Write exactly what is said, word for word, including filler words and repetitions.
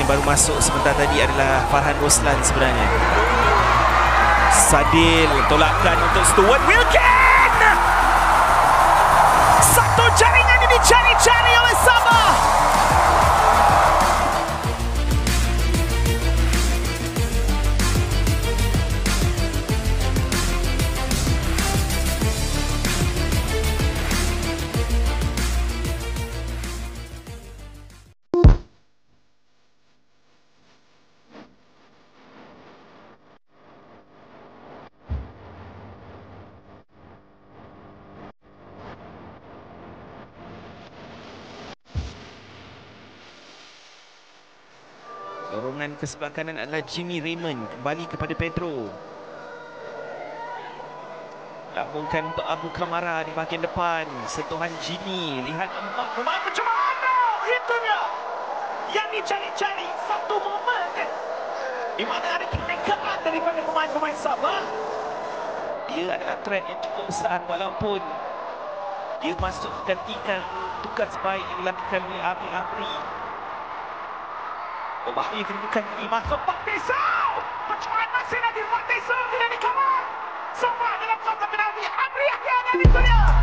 baru masuk sebentar tadi adalah Farhan Roslan sebenarnya. Sadil tolakkan untuk Stuart Wilkin. Satu jaringan ini dicari-cari oleh Sabah. Dorongan ke sebelah kanan adalah Jimmy Raymond. Kembali kepada Pedro. Lambungkan untuk Abu Kamara di bahagian depan. Sentuhan Jimmy. Lihat memang percubaan. Itu dia yang dicari-cari. Satu momen di mana ada ketegaan daripada pemain-pemain Sabah. Dia adalah threat yang cukup besar walaupun dia masuk gantikan tugas baik yang dilakukan oleh Amri Amri. Berbahaya kedudukan ini masuk Pak Tisau. Percubaan masih lagi Pak Tisau tidak dikawal. Sabah dalam fasa penalti. Amri Yahya dan itu dia.